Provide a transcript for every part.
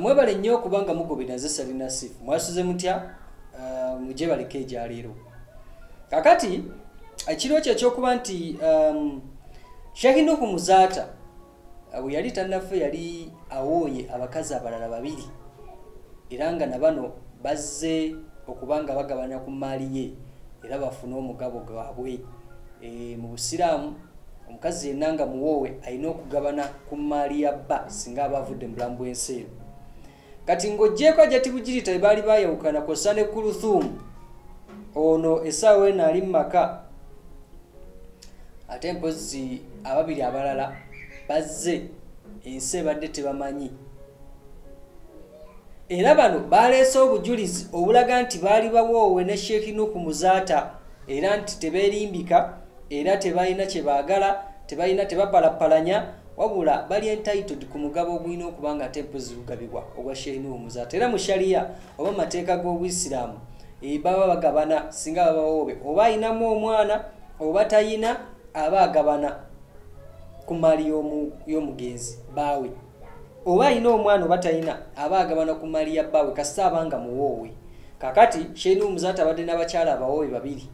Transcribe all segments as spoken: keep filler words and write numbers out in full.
kamwebale nnyo kubanga mugobera nze Salina Sifu mwasuze mutya uh, muje baleke ejalero kakati ekiro kye ekyokuba nti um, Sheikh ku Muzaata bwe yali tannafe yali awooye abakazi abalala babiri era nga nabano bazze okubanga bagabana ku maali ye era bafuna omugabo gwabwe e, mu Busiraamu omukazi yenna nga muwoowe alina okugabana ku maali ya bba singa abavudde mu bulamu bw'ensi kati ng'oggyeko ajati bugirita baali bayawukana kosa ne Kuluthumu ono essaawa eno ali mu maka ate mpozi ababiri abalala bazze ensi ebadde tebamanyi era bano baleese obujulizi obulaga nti baali bawoowe ne Sheikh ku Muzaata era nti tebeerimbika era tebalina kye baagala tebalina tebapalapalanya wabula bali entitled ku mugabo ogulina okubanga ate mpozi lugabibwa ogwa Sheikh ku Muzaata era mu sharia oba mateeka g'Obuyisiraamu e baba bagabana singa baba bawoowe oba ayinamu omwana oba tayina aba agabana ku maali y'omugenzi baawe oba ayina omwana oba tayina aba agabana ku maali ya bbaawe kasita abanga muwoowe kakati Sheikh ku Muzaata abadde n'abakyala abawoowe babiri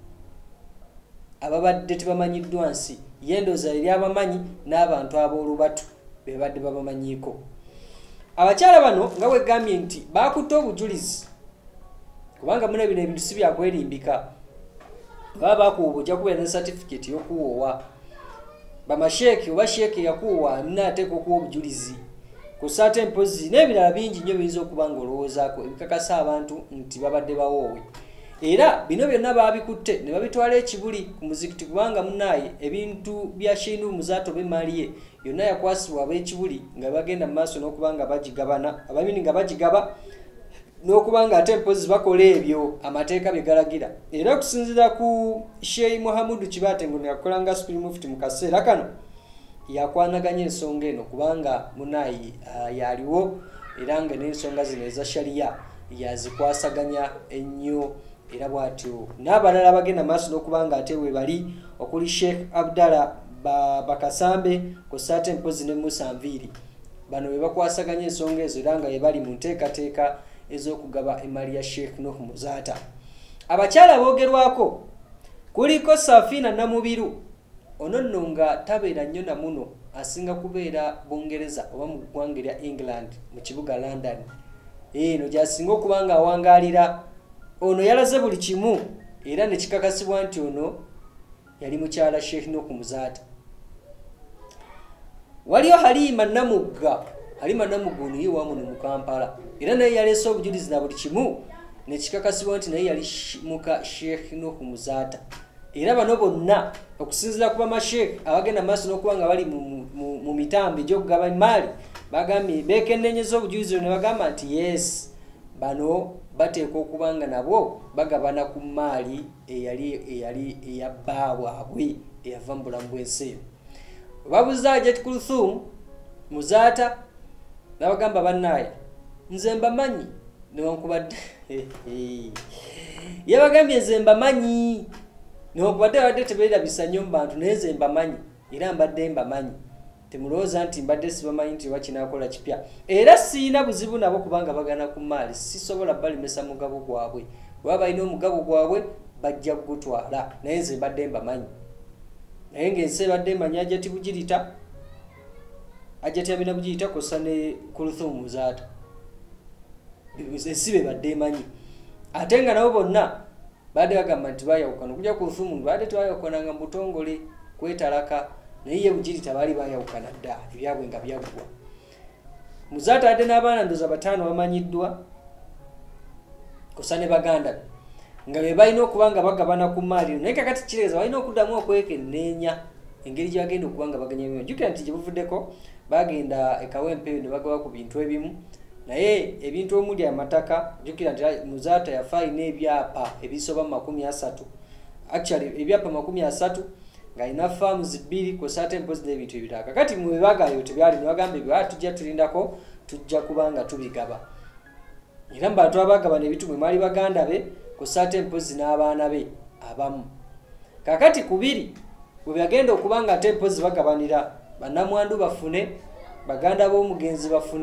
ababadde tebamanyiddwa nsi yendoza eri abamanyi n'abantu ab'olubatu be badde babamanyiiko abakyala bano nga bwegambye nti bakutte obujulizi kubanga muna bino ebintu si byakwerimbika baba bakuwa ojja kubeera ne certificate y'okuwoowa bamasheeki oba sheeki yakuwa alina ateeka okuwa obujulizi kusa ate mpozi n'ebirala bingi nnyo biyinza okuba nga olowoozaako ebikakasa abantu nti babadde bawoowe era bino byonna baabikutte ne babitwala ekibuli ku muzikiti kubanga munaaye ebintu bya Sheikh ku Muzaata b'emaali ye yonna yakwasibwa ab'ekibuli nga bagenda mu maaso n'okuba nga bagigabana abamini nga bagigaba n'okubanga ate mpozi bakola ebyo amateeka bye galagira era okusinziira ku Sheikh Muhammadu Kibaate ngono yakola nga Supreme Mufti mu kaseera kano yakwanaganya ensonga eno kubanga munaayi uh, yaliwo era nga n'ensonga zino eza sharia yazikwasaganya ennyo era bw'atyo n'abalala bagenda maaso n'okubanga ate we bali okuli Sheikh Abdallah ba, Bakasambe kosa ate mpozi ne Musa Nviiri bano be bakwasaganya ensonga ezo era nga be bali mu nteekateeka ez'okugaba emaali ya Sheikh ku Muzaata abakyala boogerwako kuliko Safina Namubiru ono nno nga tabeera nnyo na muno asinga kubeera Bungereza oba mu ggwanga erya England mu kibuga London eno gy'asinga okuba nga awangaalira ono yalaze buli kimu era ne kikakasibwa nti ono yali mukyala Sheikh ku Muzaata waliyo Halima Namugga Halima Namugga ono ye wamuno mu Kampala era naye yaleese obujulizi na buli kimu ne kikakasibwa nti naye yali muka Sheikh ku Muzaata era bano bonna okusinziira ku bamasheekh abagenda maaso n'okuba nga bali mu, mu, mu mitambo egy'okugaba maali bagambye beekennenyeza obujulizi ne bagamba nti yes bano bateeka okuba nga nabo bagabana ku maali eyali eyali eya bbaabwabwe eyava mu bulamu bw'ensi babuuza Hajjati Kuluthumu Muzaata n'abagamba bannaaye nze mbamanyi newankubadde yabagambye nze mbamanyi newankubadde abadde tebeerabisa nnyo mu bantu naye nze mbamanyi era mbadde mbamanyi temulowooza nti mbadde sibamanyi nti wakinaakola kipya era siina buzibu nabo kubanga bagana ku maali sisobola balimesa mugabo gwabwe bwe balina omugabo gwabwe bajja kugutwala naye nze mbadde mbamanyi naye ng'ensi ebadde mmanyi Hajjati Bugirita Hajjati Amina Bugirita kosa ne Kuluthumu Muzaata ensi be badde emanyi ate nga nabo bonna badde bagamba nti bayawukana okujja Kuluthumu badde tebayawukananga mu butongole kwetalaka naye ye Bugirita baali bayawukana dda ebyabwe nga byaggwa Muzaata adde n'abaana ndoza bataano bamanyiddwa kosa ne baganda nga be balina okuba nga bagabana ku maali naye kakati kireeza balina okuddamu okwekenneenya engeri gye bagenda okuba nga baganya ebimu jjukira nti gye buvuddeko bagenda ekawempe ne bagaba ku bintu ebimu naye ebintu omuli amataka jjukira nti Muzaata yafa alina ebyapa ebisoba mu makumi asatu actually ebyapa makumi asatu ng'alina farms bbiri kosa ate mpozi n'ebintu ebirala kakati mu bibagayo tebyali ne bagamba ebyo tujja tulindako tujja kuba nga tubigaba era mu bantu abagabana ebitu mwe mwali baganda be kosa ate mpozi n'abaana be abamu kakati kubiri bwe bagenda okuba nga ate mpozi bagabanira bannamwandu bafune baganda b'omugenzi bafune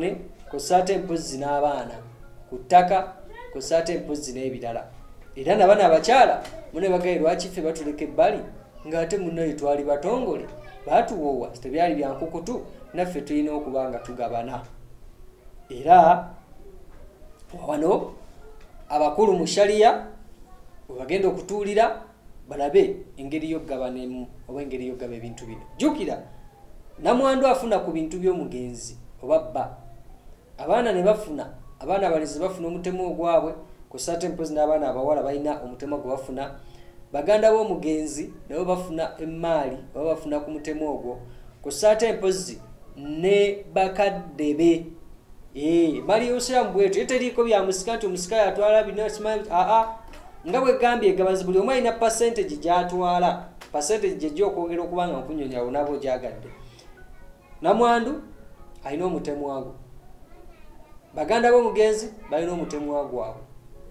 kw'ossa ate mpozzi n'abaana ku ttaka, kw'ossa ate mpozzi n'ebirala. Era nabana abakyala mune bagaye lwaki ffe batuleka ebbali ng'ate munnaye twali batongole baatuwoowa tebyali byankukutu, naffe tulina okuba nga tugabana. Era wano abakulu mu shaliya bwe bagenda okutuulira balabe engeri y'okugabana emu oba engeri y'okugaba ebintu bino. Jjukira namwandu afuna ku bintu by'omugenzi oba bba, abaana ne bafuna, abaana abalezi bafuna omutemu ogwabwe, kw'ossa ate mpozi n'abaana abawala balina omutemu gwe bafuna, baganda b'omugenzi nabo bafuna emmaali oba bafuna ku mutemu ogwo, kw'ossa ate mpozi ne bakadde be. Eh, mali y'Obusiraamu bwetyo teriiko bya musika nti omusika yatwala bino simanyi, aa nga bwe gambye egabazi buli omu alina percentage gy'atwala, percentage gye gy'okwogera okuba nga nkunyonya onaba ogyagadde. Namwandu alina omutemu gwo, baganda b'omugenzi balina omutemu gwabwe,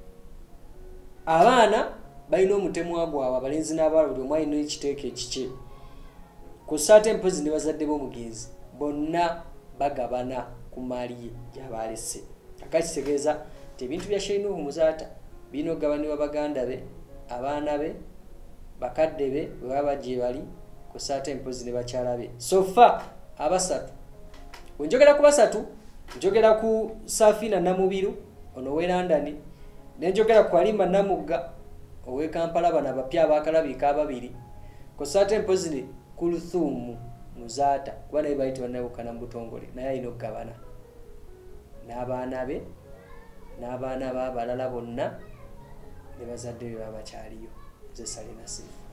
abaana balina omutemu gwabwe, abalenzi n'abawala buli omu alina ekiteeko ekikye, kw'ossa ate mpozi ne bazadde b'omugenzi bonna bagabana ku maali ye gy'abalese. Akakitegeeza nti ebintu bya Sheikh Nuhu Muzaata birina okugabanibwa baganda be, abaana be, bakadde be bwe baba gye bali, kw'ossa ate mpozi ne bakyala be. So far abasatu, bwe njogera ku basatu njogera ku Safina Namubiru ono ow'e London, ne njogera ku Halima Namugga ow'e Kampala, bano abapya abaakalabiika ababiri, kw'ossa ate mpozi ne Kuluthumu Muzaata kuba naye bayita bannabukana mu butongole, naye alina okugabana n'abaana be n'abaana b'abalala bonna ne bazadde be babakyaliyo. Nze Salina Sifa.